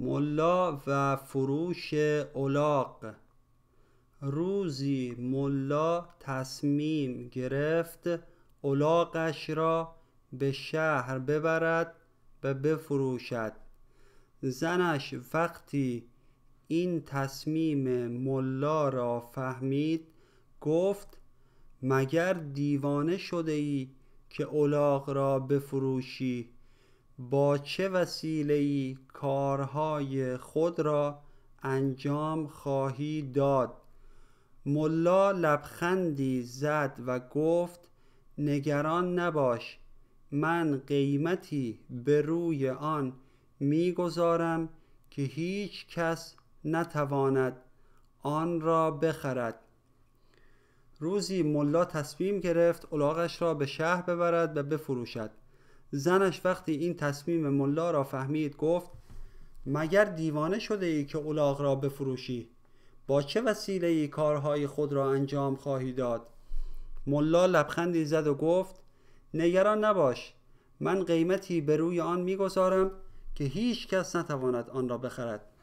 ملا و فروش الاغ. روزی ملا تصمیم گرفت الاغش را به شهر ببرد و بفروشد. زنش وقتی این تصمیم ملا را فهمید گفت: مگر دیوانه شده ای که الاغ را بفروشی؟ با چه وسیله‌ای کارهای خود را انجام خواهی داد؟ ملا لبخندی زد و گفت: نگران نباش، من قیمتی به روی آن میگذارم که هیچ کس نتواند آن را بخرد. روزی ملا تصمیم گرفت الاغش را به شهر ببرد و بفروشد. زنش وقتی این تصمیم ملا را فهمید گفت: مگر دیوانه شده ای که الاغ را بفروشی؟ با چه وسیله ای کارهای خود را انجام خواهی داد؟ ملا لبخندی زد و گفت: نگران نباش، من قیمتی به روی آن میگذارم که هیچ کس نتواند آن را بخرد.